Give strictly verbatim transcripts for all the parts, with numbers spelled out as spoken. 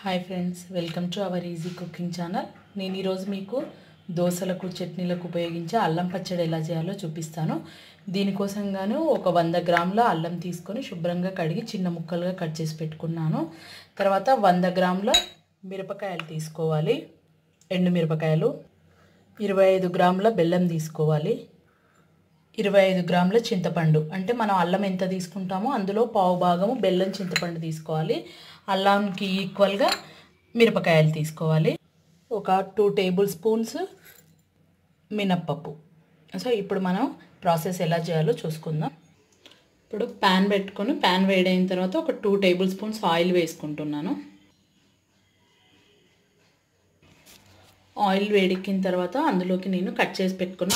Hi friends, welcome to our easy cooking channel. నేను ఈరోజు మీకు దోశలకు చట్నీలకు ఉపయోగించే అల్లం పచ్చడి ఎలా చేయాలో చూపిస్తాను. దీనికోసం గాను ఒక వంద గ్రాముల అల్లం తీసుకొని శుభ్రంగా కడిగి చిన్న ముక్కలుగా కట్ చేసి పెట్టుకున్నాను. తర్వాత వంద గ్రాముల మిరపకాయలు తీసుకోవాలి, ఎండు మిరపకాయలు. ఇరవై ఐదు గ్రాముల బెల్లం తీసుకోవాలి. ఇరవై ఐదు గ్రాముల చింతపండు, అంటే మనం అల్లం ఎంత తీసుకుంటామో అందులో పావు భాగము బెల్లం చింతపండు తీసుకోవాలి. అల్లంకి ఈక్వల్గా మిరపకాయలు తీసుకోవాలి. ఒక టూ టేబుల్ స్పూన్స్ మినప్పప్పు. సో ఇప్పుడు మనం ప్రాసెస్ ఎలా చేయాలో చూసుకుందాం. ఇప్పుడు ప్యాన్ పెట్టుకొని ప్యాన్ వేడైన తర్వాత ఒక టూ టేబుల్ స్పూన్స్ ఆయిల్ వేసుకుంటున్నాను. ఆయిల్ వేడెక్కిన తర్వాత అందులోకి నేను కట్ చేసి పెట్టుకున్న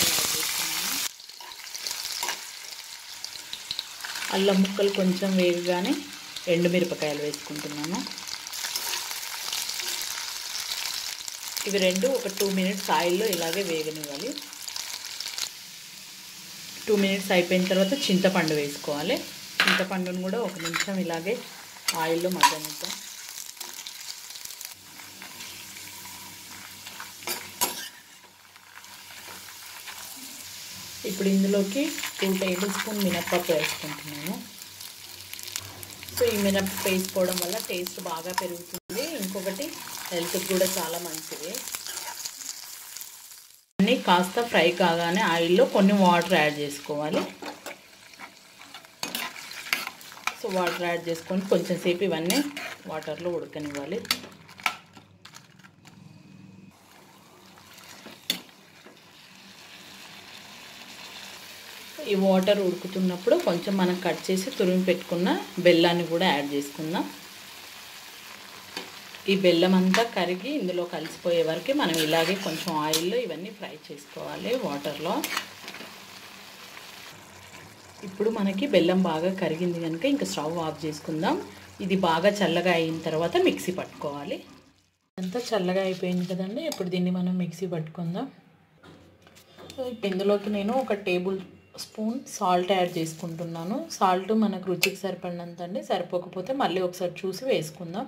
అల్లం ముక్కలు కొంచెం వేగగానే ఎండుమిరపకాయలు వేసుకుంటున్నాను. ఇవి రెండు ఒక టూ మినిట్స్ ఆయిల్లో ఇలాగే వేగనివ్వాలి. టూ మినిట్స్ అయిపోయిన తర్వాత చింతపండు వేసుకోవాలి. చింతపండును కూడా ఒక నిమిషం ఇలాగే ఆయిల్లో మగ్గనిద్దాం. ఇప్పుడు ఇందులోకి టూ టేబుల్ స్పూన్ మినప్పప్పు వేసుకుంటున్నాను. సో ఈ మినప్పప్పు వేసుకోవడం వల్ల టేస్ట్ బాగా పెరుగుతుంది. ఇంకొకటి హెల్త్కి కూడా చాలా మంచిది. అన్నీ కాస్త ఫ్రై కాగానే ఆయిల్లో కొన్ని వాటర్ యాడ్ చేసుకోవాలి. సో వాటర్ యాడ్ చేసుకొని కొంచెం సేపు ఇవన్నీ వాటర్లో ఉడకనివ్వాలి. ఈ వాటర్ ఉడుకుతున్నప్పుడు కొంచెం మనం కట్ చేసి తురిమి పెట్టుకున్న బెల్లాన్ని కూడా యాడ్ చేసుకుందాం. ఈ బెల్లం అంతా కరిగి ఇందులో కలిసిపోయే వరకు మనం ఇలాగే కొంచెం ఆయిల్లో ఇవన్నీ ఫ్రై చేసుకోవాలి వాటర్లో. ఇప్పుడు మనకి బెల్లం బాగా కరిగింది కనుక ఇంకా స్టవ్ ఆఫ్ చేసుకుందాం. ఇది బాగా చల్లగా అయిన తర్వాత మిక్సీ పట్టుకోవాలి. అంతా చల్లగా అయిపోయింది కదండి. ఇప్పుడు దీన్ని మనం మిక్సీ పట్టుకుందాం. ఇందులోకి నేను ఒక టేబుల్ స్పూన్ సాల్ట్ యాడ్ చేసుకుంటున్నాను. సాల్ట్ మనకు రుచికి సరిపడినంత అండి, సరిపోకపోతే మళ్ళీ ఒకసారి చూసి వేసుకుందాం.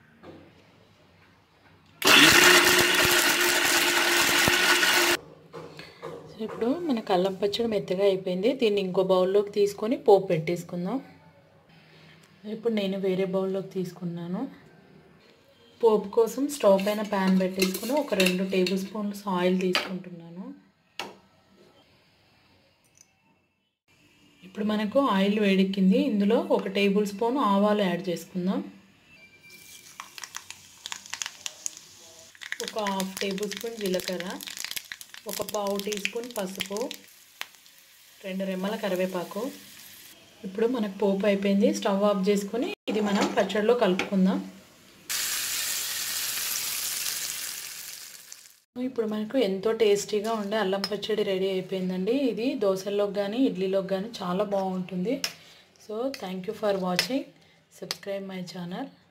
ఇప్పుడు మనకు అల్లం పచ్చడి మెత్తగా అయిపోయింది. దీన్ని ఇంకో బౌల్లోకి తీసుకొని పోపు పెట్టేసుకుందాం. ఇప్పుడు నేను వేరే బౌల్లోకి తీసుకున్నాను. పోపు కోసం స్టవ్ పైన ప్యాన్ పెట్టేసుకుని ఒక రెండు టేబుల్ స్పూన్స్ ఆయిల్ తీసుకుంటున్నాను. ఇప్పుడు మనకు ఆయిల్ వేడెక్కింది. ఇందులో ఒక టేబుల్ స్పూన్ ఆవాలు యాడ్ చేసుకుందాం. ఒక హాఫ్ టేబుల్ స్పూన్ జీలకర్ర, ఒక పావు టీ స్పూన్ పసుపు, రెండు రెమ్మల కరివేపాకు. ఇప్పుడు మనకు పోపు అయిపోయింది. స్టవ్ ఆఫ్ చేసుకొని ఇది మనం పచ్చడిలో కలుపుకుందాం. ఇప్పుడు మనకు ఎంతో టేస్టీగా ఉండే అల్లం పచ్చడి రెడీ అయిపోయిందండి. ఇది దోశల్లోకి కానీ ఇడ్లీలోకి కానీ చాలా బాగుంటుంది. So thank you for watching. Subscribe my channel.